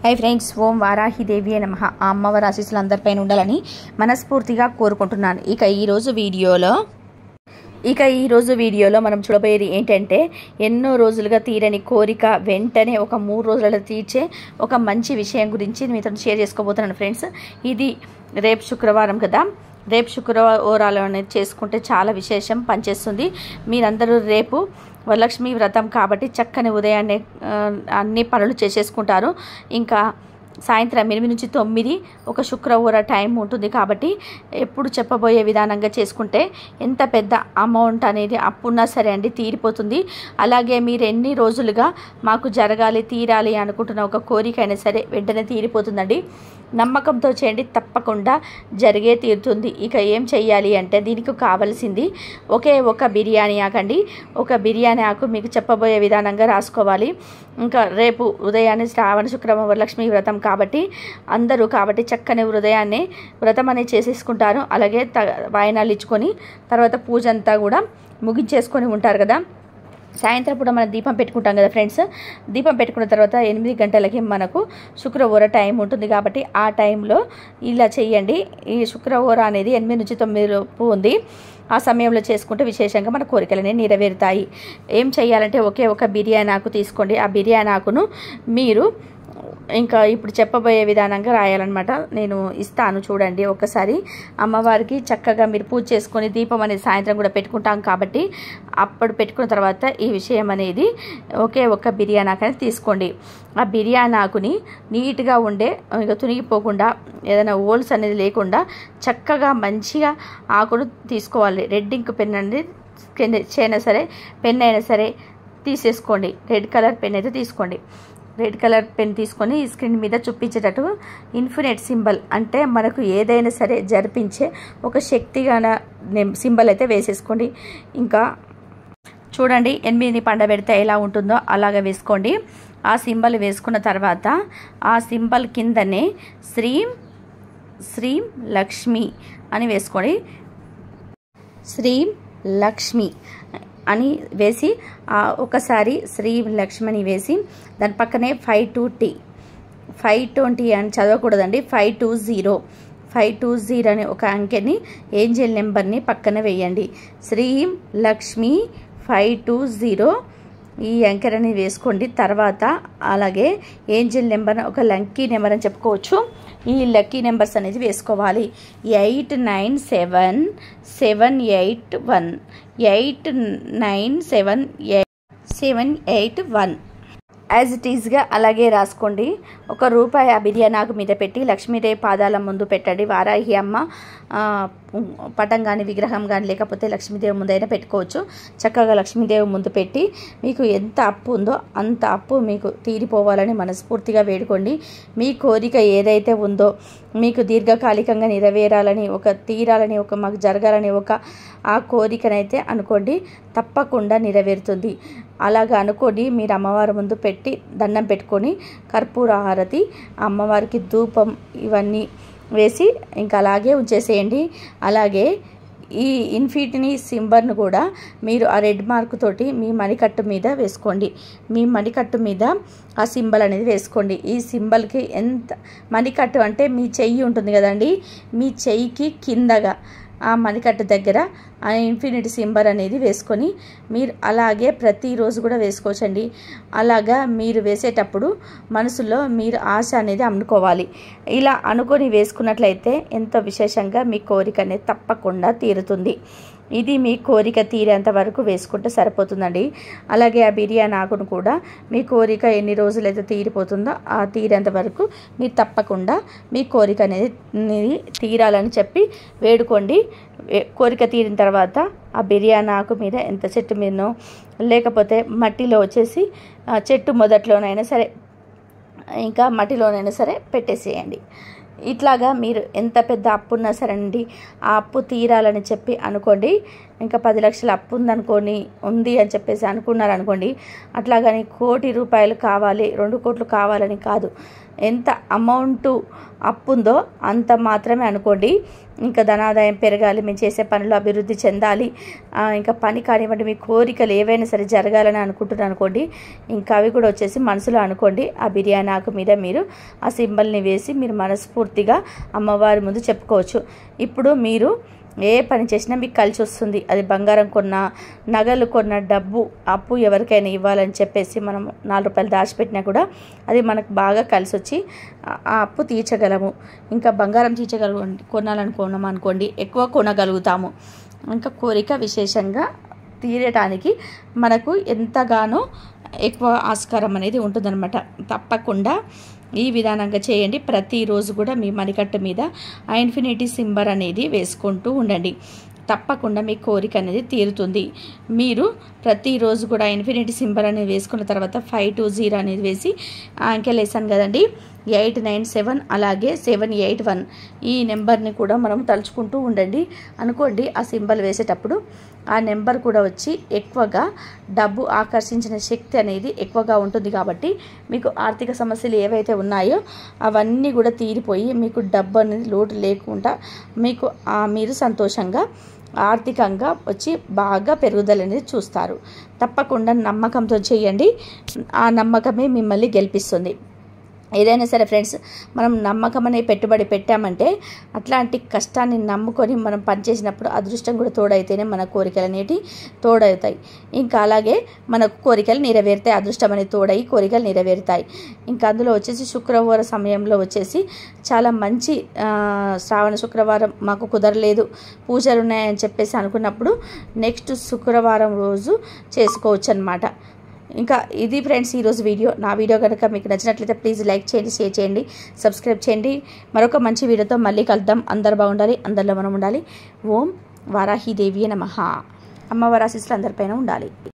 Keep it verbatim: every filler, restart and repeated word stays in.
Hi friends, ఓం వారాహిదేవి నమః. ఆ అమ్మవారి ఆశీస్సులు అందరిపైన ఉండాలని మనస్ఫూర్తిగా కోరుకుంటున్నాను. ఇక ఈరోజు వీడియోలో ఇక ఈరోజు వీడియోలో మనం చూడబోయేది ఏంటంటే, ఎన్నో రోజులుగా తీరని కోరిక వెంటనే ఒక మూడు రోజులలో తీర్చే ఒక మంచి విషయం గురించి మీతో షేర్ చేసుకోబోతున్నాను ఫ్రెండ్స్. ఇది రేపు శుక్రవారం కదా, రేపు శుక్రవారాలు అనేది చేసుకుంటే చాలా విశేషం పనిచేస్తుంది. మీరందరూ రేపు వరలక్ష్మి వ్రతం కాబట్టి చక్కని ఉదయాన్నే అన్ని పనులు చేసేసుకుంటారు. ఇంకా సాయంత్రం ఎనిమిది నుంచి తొమ్మిది ఒక శుక్రవార టైం ఉంటుంది కాబట్టి ఎప్పుడు చెప్పబోయే విధానంగా చేసుకుంటే ఎంత పెద్ద అమౌంట్ అనేది అప్పున్నా సరే అండి తీరిపోతుంది. అలాగే మీరు ఎన్ని రోజులుగా మాకు జరగాలి తీరాలి అనుకుంటున్న ఒక కోరిక అయినా సరే వెంటనే తీరిపోతుందండి. నమ్మకంతో చేయండి, తప్పకుండా జరిగే తీరుతుంది. ఇక ఏం చెయ్యాలి అంటే, దీనికి కావాల్సింది ఒకే ఒక బిర్యానీ ఆకండి. ఒక బిర్యానీ ఆకు మీకు చెప్పబోయే విధానంగా రాసుకోవాలి. ఇంకా రేపు ఉదయాన్నే శ్రావణ శుక్రవారం వరలక్ష్మి వ్రతం కాబట్టి అందరూ కాబట్టి చక్కని హృదయాన్నే వ్రతం అనేది చేసేసుకుంటారు. అలాగే త వాయనాలు ఇచ్చుకొని తర్వాత పూజ అంతా కూడా ముగించేసుకొని ఉంటారు కదా. సాయంత్రం పూట మనం దీపం పెట్టుకుంటాం కదా ఫ్రెండ్స్. దీపం పెట్టుకున్న తర్వాత ఎనిమిది గంటలకి మనకు శుక్రవార టైం ఉంటుంది కాబట్టి ఆ టైంలో ఇలా చేయండి. ఈ శుక్రవార అనేది ఎనిమిది నుంచి తొమ్మిది లోపు ఉంది. ఆ సమయంలో చేసుకుంటే విశేషంగా మన కోరికలనే నెరవేరుతాయి. ఏం చేయాలంటే, ఒకే ఒక బిర్యానీ ఆకు తీసుకోండి. ఆ బిర్యానీ ఆకును మీరు ఇంకా ఇప్పుడు చెప్పబోయే విధానంగా రాయాలన్నమాట. నేను ఇస్తాను చూడండి ఒకసారి. అమ్మవారికి చక్కగా మీరు పూజ చేసుకొని దీపం అనేది సాయంత్రం కూడా పెట్టుకుంటాం కాబట్టి అప్పుడు పెట్టుకున్న తర్వాత ఈ విషయం అనేది ఒకే ఒక బిర్యానీ ఆకు అనేది తీసుకోండి. ఆ బిర్యానీ ఆకుని నీట్గా ఉండే, ఇక తునిగిపోకుండా ఏదైనా హోల్స్ అనేది లేకుండా చక్కగా మంచిగా ఆకును తీసుకోవాలి. రెడ్ ఇంక్ పెన్ అనేది అయినా సరే పెన్ అయినా సరే తీసేసుకోండి. రెడ్ కలర్ పెన్ అయితే తీసుకోండి. రెడ్ కలర్ పెన్ తీసుకొని ఈ స్క్రీన్ మీద చూపించేటట్టు ఇన్ఫినిట్ సింబల్ అంటే మనకు ఏదైనా సరే జరిపించే ఒక శక్తిగాన సింబల్ అయితే వేసేసుకోండి. ఇంకా చూడండి, ఎనిమిదిని పండబెడితే ఎలా ఉంటుందో అలాగ వేసుకోండి. ఆ సింబల్ వేసుకున్న తర్వాత ఆ సింబల్ కిందనే శ్రీం శ్రీం లక్ష్మి అని వేసుకోండి. శ్రీం లక్ష్మి అని వేసి ఒకసారి శ్రీ లక్ష్మణి వేసి దాని పక్కనే five two T five twenty అని చదవకూడదండి, five two zero five two zero అనే ఒక అంకెని ఏంజల్ నెంబర్ని పక్కన వేయండి. Shri Lakshmi five two zero ఈ అంకెని వేసుకోండి. తర్వాత అలాగే ఏంజల్ నెంబర్ ఒక లక్కీ నెంబర్ అని చెప్పుకోవచ్చు. ఈ లక్కీ నెంబర్స్ అనేది వేసుకోవాలి. Eight nine seven seven eight one eight nine seven seven eight one as it ఈజ్గా అలాగే రాసుకోండి. ఒక రూపాయి ఆ బిర్యానీ ఆకు మీద పెట్టి లక్ష్మీదేవి పాదాల ముందు పెట్టండి. వారాహి అమ్మ పటం కానీ విగ్రహం కానీ లేకపోతే లక్ష్మీదేవి ముందైనా పెట్టుకోవచ్చు. చక్కగా లక్ష్మీదేవి ముందు పెట్టి మీకు ఎంత అప్పు ఉందో అంత అప్పు మీకు తీరిపోవాలని మనస్ఫూర్తిగా వేడుకోండి. మీ కోరిక ఏదైతే ఉందో మీకు దీర్ఘకాలికంగా నెరవేరాలని, ఒక తీరాలని, ఒక మాకు జరగాలని ఒక ఆ కోరికనైతే అనుకోండి, తప్పకుండా నెరవేరుతుంది. అలాగా అనుకోండి. మీరు అమ్మవారి ముందు పెట్టి దండం పెట్టుకొని కర్పూర హారతి అమ్మవారికి ధూపం ఇవన్నీ వేసి ఇంకా అలాగే ఉంచేసేయండి. అలాగే ఈ ఇన్ఫినిటీ సింబల్ను కూడా మీరు ఆ రెడ్ మార్క్ తోటి మీ మణికట్టు మీద వేసుకోండి. మీ మణికట్టు మీద ఆ సింబల్ అనేది వేసుకోండి. ఈ సింబల్కి ఎంత మణికట్టు అంటే మీ చెయ్యి ఉంటుంది కదండి, మీ చెయ్యికి కిందగా ఆ మణికట్టు దగ్గర ఆ ఇన్ఫినిటీ సింబల్ అనేది వేసుకొని మీరు అలాగే ప్రతిరోజు కూడా వేసుకోవచ్చండి. అలాగా మీరు వేసేటప్పుడు మనసులో మీరు ఆశ అనేది అనుకోవాలి. ఇలా అనుకొని వేసుకున్నట్లయితే ఎంతో విశేషంగా మీ కోరిక అనేది తప్పకుండా తీరుతుంది. ఇది మీ కోరిక తీరేంత వరకు వేసుకుంటే సరిపోతుందండి. అలాగే ఆ బిర్యానీ ఆకును కూడా మీ కోరిక ఎన్ని రోజులైతే తీరిపోతుందో ఆ తీరేంత వరకు మీరు తప్పకుండా మీ కోరిక అనేది తీరాలని చెప్పి వేడుకోండి. కోరిక తీరిన తర్వాత ఆ బిర్యానీ ఆకు మీద ఎంత చెట్టు మీదనో లేకపోతే మట్టిలో వచ్చేసి చెట్టు మొదట్లోనైనా సరే ఇంకా మట్టిలోనైనా సరే పెట్టేసేయండి. ఇట్లాగా మీరు ఎంత పెద్ద అప్పు ఉన్నా సరే అండి ఆ అప్పు తీరాలని చెప్పి అనుకోండి. ఇంకా పది లక్షల అప్పు ఉందనుకోని ఉంది అని చెప్పేసి అనుకున్నారు అనుకోండి, అట్లాగని కోటి రూపాయలు కావాలి రెండు కోట్లు కావాలని కాదు, ఎంత అమౌంట్ అప్పు ఉందో అంత మాత్రమే అనుకోండి. ఇంకా ధనాదాయం పెరగాలి, మేము చేసే పనులు అభివృద్ధి చెందాలి, ఇంకా పని కానివ్వండి, మీ కోరికలు ఏవైనా సరే జరగాలని అనుకుంటున్నారు అనుకోండి, ఇంకా అవి కూడా వచ్చేసి మనసులో అనుకోండి. ఆ బిర్యానీ ఆకు మీద మీరు ఆ సింబల్ని వేసి మీరు మనస్ఫూర్తిగా అమ్మవారి ముందు చెప్పుకోవచ్చు. ఇప్పుడు మీరు ఏ పని చేసినా మీకు కలిసి వస్తుంది. అది బంగారం కొన్న, నగలు కొన్న, డబ్బు అప్పు ఎవరికైనా ఇవ్వాలని చెప్పేసి మనం నాలుగు రూపాయలు దాచిపెట్టినా కూడా అది మనకు బాగా కలిసి వచ్చి ఆ అప్పు తీర్చగలము. ఇంకా బంగారం తీర్చగల కొనాలనుకున్నాం అనుకోండి, ఎక్కువ కొనగలుగుతాము. ఇంకా కోరిక విశేషంగా తీరటానికి మనకు ఎంతగానో ఎక్కువ ఆస్కారం అనేది ఉంటుందన్నమాట. తప్పకుండా ఈ విధానంగా చేయండి. ప్రతిరోజు కూడా మీ మణికట్టు మీద ఆ ఇన్ఫినిటీ సింబల్ అనేది వేసుకుంటూ ఉండండి. తప్పకుండా మీ కోరిక అనేది తీరుతుంది. మీరు ప్రతిరోజు కూడా ఇన్ఫినిటీ సింబల్ అనేది వేసుకున్న తర్వాత ఫైవ్ టూ జీరో అనేది వేసి అంకెలు వేసాను కదండి, ఎయిట్ నైన్ సెవెన్ అలాగే సెవెన్ ఎయిట్ వన్ ఈ నెంబర్ని కూడా మనం తలుచుకుంటూ ఉండండి అనుకోండి. ఆ సింబల్ వేసేటప్పుడు ఆ నెంబర్ కూడా వచ్చి ఎక్కువగా డబ్బు ఆకర్షించిన శక్తి అనేది ఎక్కువగా ఉంటుంది. కాబట్టి మీకు ఆర్థిక సమస్యలు ఏవైతే ఉన్నాయో అవన్నీ కూడా తీరిపోయి మీకు డబ్బు అనేది లోటు లేకుండా మీకు మీరు సంతోషంగా ఆర్థికంగా వచ్చి బాగా పెరుగుదల అనేది చూస్తారు. తప్పకుండా నమ్మకంతో చేయండి. ఆ నమ్మకమే మిమ్మల్ని గెలిపిస్తుంది. ఏదైనా సరే ఫ్రెండ్స్, మనం నమ్మకం అనే పెట్టుబడి పెట్టామంటే అట్లాంటి కష్టాన్ని నమ్ముకొని మనం పనిచేసినప్పుడు అదృష్టం కూడా తోడైతేనే మన కోరికలు అనేవి తోడవుతాయి. ఇంకా అలాగే మనకు కోరికలు నెరవేరుతాయి, అదృష్టం అనేది తోడై కోరికలు నెరవేరుతాయి. ఇంకా అందులో వచ్చేసి శుక్రవారం సమయంలో వచ్చేసి చాలా మంచి శ్రావణ శుక్రవారం మాకు కుదరలేదు, పూజలు ఉన్నాయని చెప్పేసి అనుకున్నప్పుడు నెక్స్ట్ శుక్రవారం రోజు చేసుకోవచ్చు అన్నమాట. ఇంకా ఇది ఫ్రెండ్స్ ఈరోజు వీడియో. నా వీడియో కనుక మీకు నచ్చినట్లయితే ప్లీజ్ లైక్ చేయండి, షేర్ చేయండి, సబ్స్క్రైబ్ చేయండి. మరొక మంచి వీడియోతో మళ్ళీ కలుద్దాం. అందరు బాగుండాలి, అందరిలో మనం ఉండాలి. ఓం వారాహి దేవి నమః. అమ్మవారి ఆశీస్సులు అందరిపైన ఉండాలి.